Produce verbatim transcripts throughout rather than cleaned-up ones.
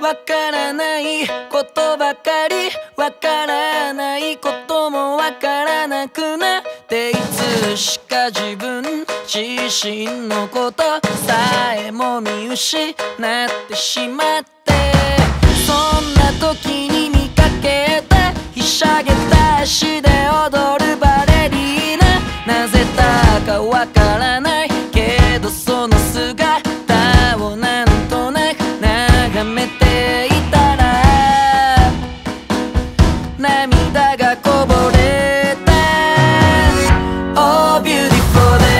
わからないことばかり、わからないこともわからなくなって、いつしか自分自身のことさえも見失ってしまって、そんな時に見かけたひしゃげた足で踊るバレリーナ、なぜだかわからないけどその姿をなんとなく眺めていたら、涙がこぼれた。 Oh beautiful day,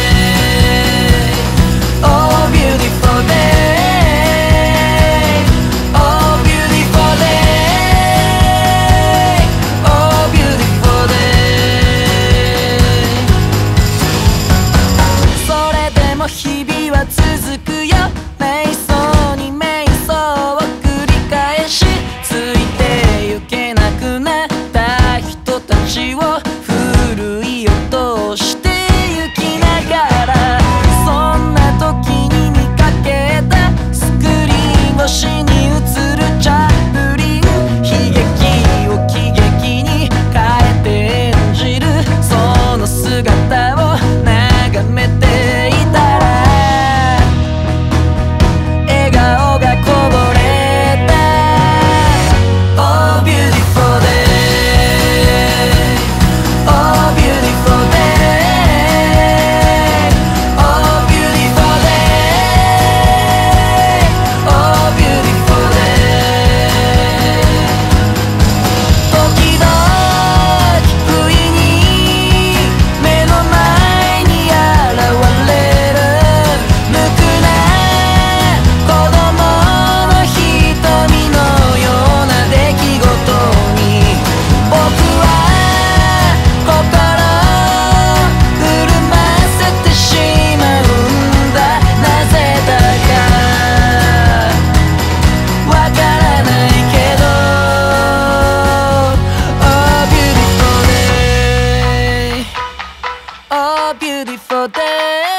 Oh beautiful day, Oh beautiful day, Oh beautiful day。 それでも日々は続くよ、瞑想に瞑想を繰り返し、ついてゆけなくなった人たちを古い音をしてゆきながら、そんな時に見かけたスクリーン越しに映るチャップリン、悲劇を喜劇に変えて演じるその姿を眺めていたら、笑顔がこぼれた。 Oh beautiful day, Oh beautiful day, Oh beautiful day, Oh beautiful day。 時々不意に目の前に現れる無垢な子供の瞳のような出来事に、僕は心震ませてしまうんだ。なぜだかわからないけど Oh beautiful day, Oh beautiful day,